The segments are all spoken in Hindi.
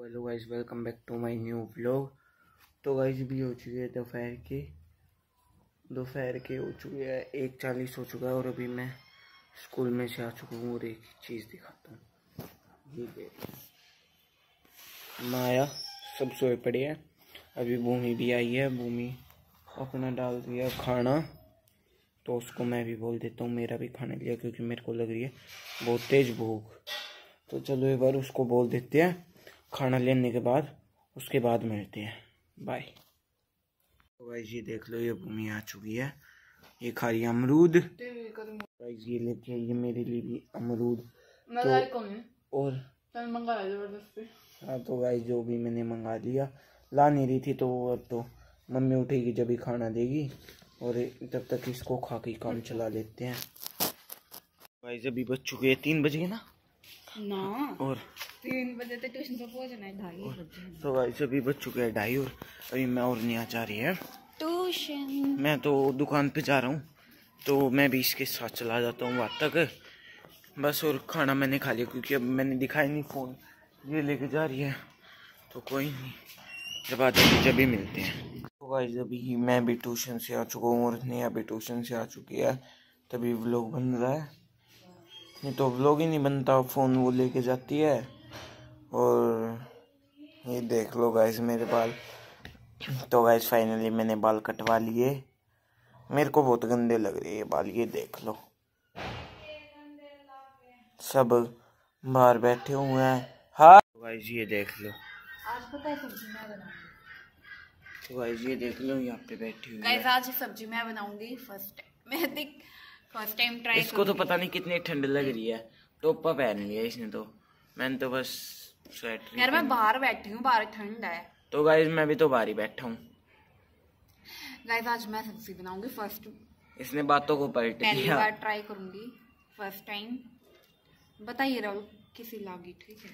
Hello guys, welcome back to my new vlog. तो गाइस भी हो चुके हैं दोपहर के हो चुके हैं 1:40 हो चुका है और अभी मैं स्कूल में से आ चुका हूँ। और एक चीज़ दिखाता हूँ, ये देखिए माया सब सोए पड़े हैं। अभी भूमि भी आई है, भूमि अपना डाल दिया खाना, तो उसको मैं भी बोल देता हूँ मेरा भी खाना लिया, क्योंकि मेरे को लग रही है बहुत तेज़ भूख। तो चलो एक बार उसको बोल देते हैं, खाना लेने के बाद उसके बाद मिलते हैं, बाय। तो गाइस ये देख लो, ये भूमि आ चुकी है, ये खा रही है अमरूद। गाइस ये लेके ये मेरे लिए भी अमरूद तो और हाँ। तो गाइस जो भी मैंने मंगा लिया, ला नहीं रही थी, तो अब तो मम्मी उठेगी जब भी खाना देगी, और तब तक इसको खा के काम चला लेते हैं। गाइस अभी बज चुके हैं 3 बजे ना और 3 बजे तक ट्यूशन से पहुंचना है 2:30। तो गाइस अभी बज चुके हैं 2:30 और अभी मैं और नहीं जा रही है ट्यूशन। मैं तो दुकान पे जा रहा हूँ, तो मैं भी इसके साथ चला जाता हूँ वहाँ तक बस। और खाना मैंने खा लिया, क्योंकि अब मैंने दिखाया नहीं फ़ोन, ये लेके जा रही है, तो कोई नहीं, जब आ जाएगी जब भी मिलते हैं। तो गाइस अभी मैं भी ट्यूशन से आ चुका हूँ और नेहा भी ट्यूशन से आ चुकी है, तभी व्लॉग बन रहा है, नहीं तो व्लॉग ही नहीं बनता, फ़ोन वो लेके जाती है। और ये देख लो गाइस मेरे बाल। तो गाइस फाइनली मैंने बाल कटवा लिए, मेरे को बहुत गंदे लग रहे हैं बाल, ये देख लो, सब बाहर बैठे हुए हैं। हाँ तो गाइस ये देख लो, आज पता है सब्जी मैं बनाऊंगी। तो गाइस ये देख लो यहाँ पे बैठी हुई गाइस है। आज सब्जी मैं बनाऊंगी फर्स्ट टाइम ट्राई। इसको तो पता नहीं कितनी ठंड लग रही है, टोपा पहन लिया इसने, तो मैंने तो बस स्वेटर। यार मैं बाहर बैठी हूँ, बाहर ठंड है। तो गाइस मैं भी तो बाहर ही बैठा हूँ। गाइस आज मैं सब्जी बनाऊंगी फर्स्ट, इसने बातों को पलट पहली दिया। बार ट्राई करूंगी फर्स्ट टाइम। बताइए राहुल किसी लागी, ठीक है?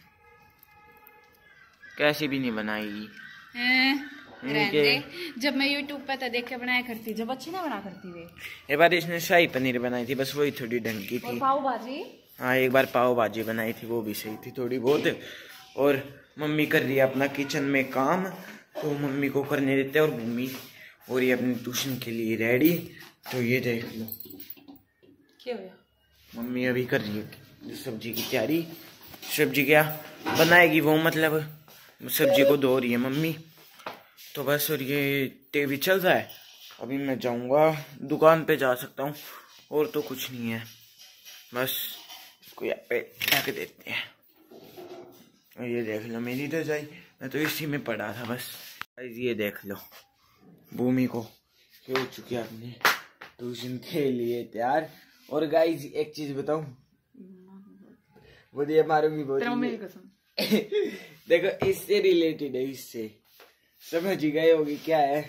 कैसी भी नहीं बनाएगी, रहने दे। जब मैं यूट्यूब पे तो देख के बनाया करती, जब अच्छी ना बना करती वे। एक बार इसने शाही पनीर बनाई थी, बस वही थोड़ी ढंग की थी। पाव भाजी, हाँ एक बार पाव भाजी बनाई थी, वो भी सही थी थोड़ी बहुत। और मम्मी कर रही है अपना किचन में काम, तो मम्मी को करने देते हैं। और मम्मी और ये अपनी ट्यूशन के लिए रेडी। तो ये देख लो क्या हुआ, मम्मी अभी कर रही है सब्जी की तैयारी। सब्जी क्या बनाएगी वो, मतलब सब्जी को धो रही है मम्मी, तो बस। और ये टीवी चल रहा है, अभी मैं जाऊंगा दुकान पे, जा सकता हूँ, और तो कुछ नहीं है, बस इसको यहाँ पे रख देते हैं। और ये देख लो मेरी रजाई, मैं तो इसी में पड़ा था बस। ये देख लो भूमि को हो चुकी है अपने ट्यूशन के लिए तैयार। और गाइस एक चीज बताऊं, बढ़िया मारूंगी बहुत देखो इससे रिलेटेड है, इससे समझ ही गए होगी क्या है।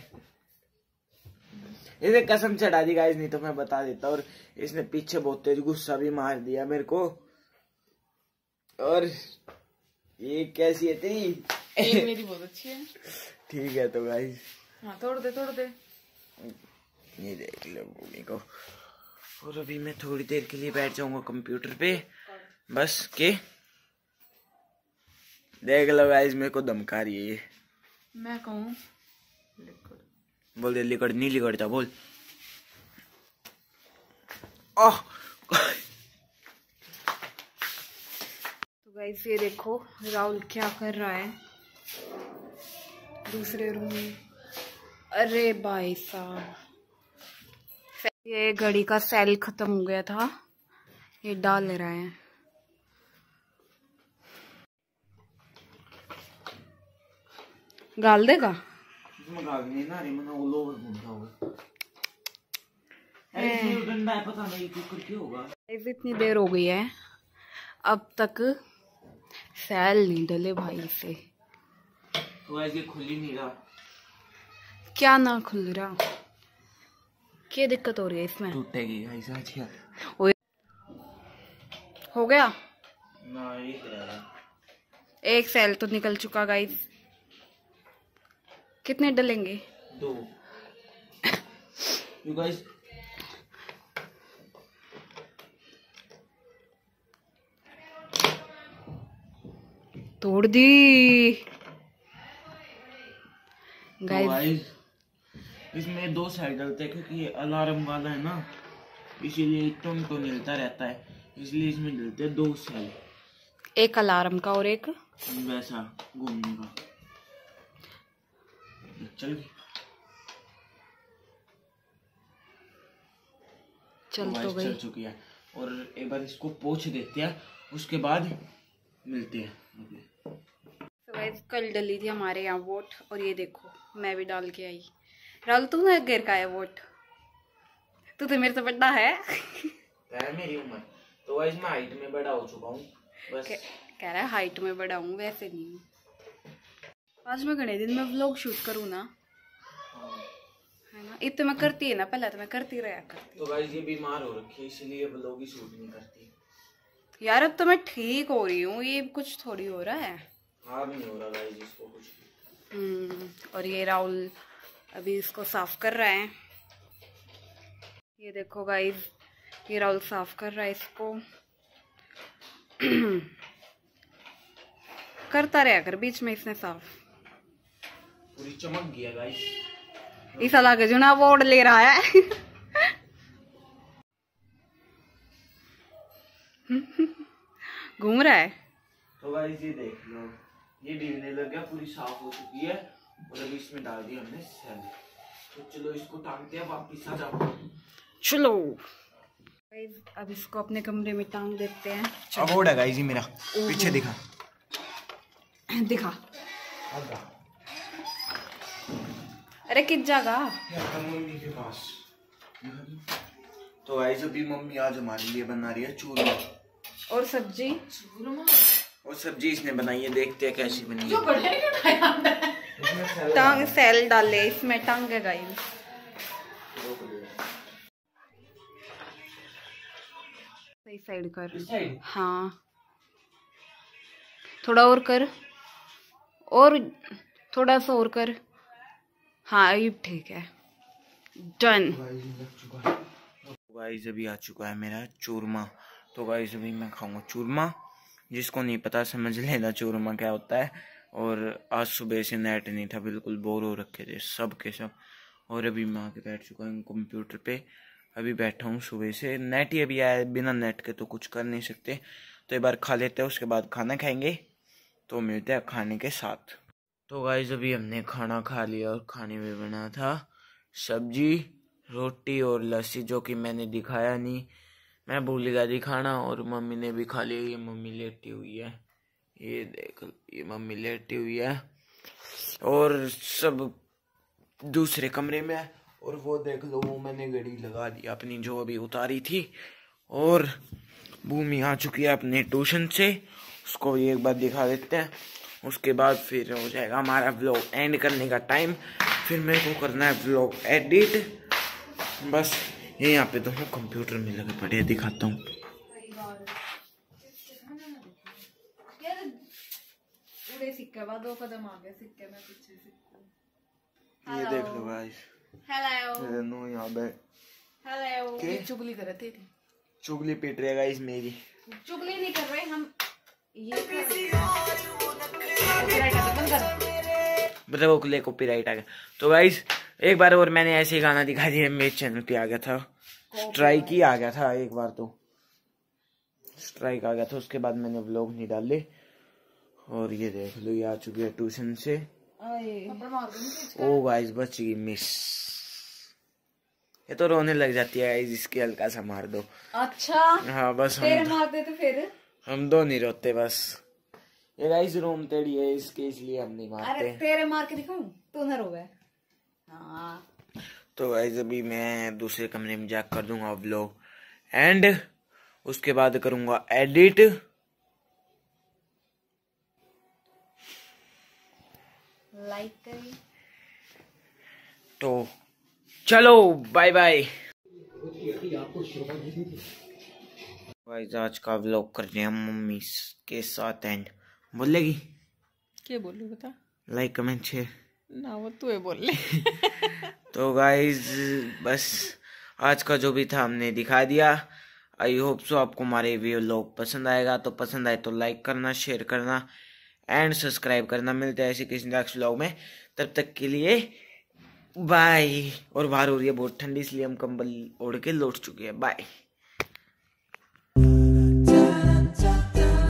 इसे कसम चढ़ा दी गाइस, नहीं तो मैं बता देता। और इसने पीछे बहुत तेज गुस्सा भी मार दिया मेरे को। और ये कैसी है तेरी? मेरी बहुत अच्छी है। ठीक है तो गाइस, हाँ तोड़ दे। ये देख लो भूमि को। और अभी मैं थोड़ी देर के लिए बैठ जाऊंगा कंप्यूटर पे, बस के देख लो गाइस, मेरे को धमका रही है ये। मैं कहूँ बोल दे लिकड़, नहीं लिकड़ता बोल। ओह तो गाइस ये देखो राहुल क्या कर रहा है दूसरे रूम में। अरे भाई साहब, ये घड़ी का सेल खत्म हो गया था, ये डाल रहा है। गाल देगा इतनी देर हो गई है, अब तक सेल नहीं डले भाई से। तो ऐसे खुल ही नहीं रहा। क्या ना खुल रहा, क्या दिक्कत हो रही है इसमें? टूटेगी गाइस आज क्या हो गया ना, एक सेल तो निकल चुका गाइस। कितने डलेंगे? 2 यू गाइस। तोड़ दी तो गाइस। गाइस इसमें दो साइड डलते हैं क्योंकि ये अलार्म वाला है ना, इसीलिए टोन तो हिलता रहता है, इसलिए इसमें डलते हैं दो सेल, एक अलार्म का और एक वैसा घूमने का। चल तो गई। चल चुकी है और एक बार इसको पोंछ देते हैं, उसके बाद मिलते हैं। तो गाइस कल डली थी हमारे यहाँ वोट और ये देखो मैं भी डाल के आई। राहुल तू ना गिर का है वोट, तू तो मेरे से बड़ा है। मेरी उम्र तो गाइस मैं हाइट में बड़ा हो चुका हूँ बस। कह रहा है हाइट में बड़ा हूँ, वैसे नहीं हूँ। आज मैं घने दिन में व्लॉग शूट करूँ ना, है ना। इतना मैं करती है ना, पहले तो मैं करती रहा करती। तो गाइस ये बीमार हो रखी है इसलिए व्लॉग ही शूट नहीं करती। यार अब तो मैं ठीक हो रही हूँ, ये कुछ थोड़ी हो रहा है। हाँ भी नहीं हो रहा गाइस इसको कुछ। और ये राहुल अभी इसको साफ कर रहा है। ये देखो गाइस ये राहुल साफ कर रहा है इसको। करता रहा कर बीच में इसने साफ। पूरी चमक गया गाइस। इस अलग जो ना अवार्ड ले रहा है। घूम रहा है। तो गाइस ये देख लो, ये भीगने लग गया, पूरी साफ हो चुकी है और अभी इसमें डाल दिया हमने सेल। तो चलो इसको टांगते हैं वापिस आ जाओ। चलो अब इसको अपने कमरे में टांग देते हैं। अवार्ड है गाइस ये मेरा, पीछे दिखा दिखा। अरे किस जगह? मम्मी के पास। तो गाइस अभी मम्मी आज हमारे लिए बना रही है चूरमा और सब्जी। और सब्जी इसने बनाई है, देखते हैं कैसी बनी है। टांग सेल डाले इसमें, टांग है गाइस। सही साइड कर। हाँ थोड़ा और कर, और थोड़ा सा और कर। हाँ ये ठीक है, डन। गाइस अभी आ चुका है मेरा चूरमा। तो गाइस अभी मैं खाऊंगा चूरमा, जिसको नहीं पता समझ लेना चूरमा क्या होता है। और आज सुबह से नेट नहीं था, बिल्कुल बोर हो रखे थे सब के सब। और अभी मैं आके बैठ चुका हूँ कंप्यूटर पे, अभी बैठा हूँ सुबह से। नेट ही अभी आया, बिना नेट के तो कुछ कर नहीं सकते। तो एक बार खा लेते हैं, उसके बाद खाना खाएंगे। तो मिलते हैं खाने के साथ। तो गाइस अभी हमने खाना खा लिया और खाने में बना था सब्जी, रोटी और लस्सी, जो कि मैंने दिखाया नहीं, मैं भूल गया दिखाना। और मम्मी ने भी खा लिया। ये मम्मी लेटी हुई है, ये देख, ये मम्मी लेटी हुई है और सब दूसरे कमरे में है। और वो देख लो, वो मैंने घड़ी लगा दी अपनी जो अभी उतारी थी। और भूमि आ चुकी है अपने ट्यूशन से, उसको भी एक बार दिखा देते हैं। उसके बाद फिर हो जाएगा हमारा व्लॉग एंड करने का टाइम। फिर मेरे को करना है व्लॉग एडिट। बस ये यहाँ पे तो हम कंप्यूटर में लगे पड़े हैं, दिखाता हूँ। ये देख लो गाइस। हेलो यहाँ पे हेलो। चुगली कर रहे थे, चुगली पीट रहे गाइस मेरी। चुगली नहीं कर रहे हम, ये कॉपीराइट आ गया। तो गाइस एक बार और मैंने ऐसे ही गाना दिखा दिया, मेरे चैनल पे आ गया था स्ट्राइक ही आ गया था। एक बार तो स्ट्राइक आ गया था, उसके बाद मैंने व्लॉग नहीं डाले। और ये देख लो, ये आ चुकी है ट्यूशन से। ओ गाइस बच गई मिस। ये तो रोने लग जाती है गाइस, इसके हल्का सा मार दो। अच्छा हाँ बस तेरे मार दे तो फिर हम दो नहीं रोते बस। ये गाइस रूम तेरी है इसके, इसलिए हम नहीं मारते। अरे तेरे मार के दिखाऊं, तू ना रोवे। हाँ तो गाइस अभी मैं दूसरे कमरे में जाकर कर दूंगा व्लॉग एंड उसके बाद करूंगा एडिट। लाइक करिए। तो चलो बाय बाय। गाइस आज का व्लॉग कर रहे हैं मम्मी के साथ एंड बोलेगी क्या बोलू बता। लाइक कमेंट शेयर ना, वो तू बोल ले। तो गाइस बस आज का जो भी था हमने दिखा दिया। आई होप सो आपको हमारे व्लॉग पसंद आएगा। तो पसंद आए तो लाइक करना, शेयर करना एंड सब्सक्राइब करना। मिलते हैं ऐसे किसी नेक्स्ट व्लॉग में, तब तक के लिए बाय। और बाहर हो रही है बहुत ठंडी, इसलिए हम कंबल ओढ़ के लौट चुके हैं। बाय।